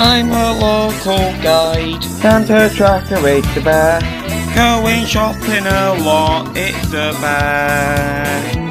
I'm a local guide. Santa tracker rates the bear. Going shopping a lot, it's the best.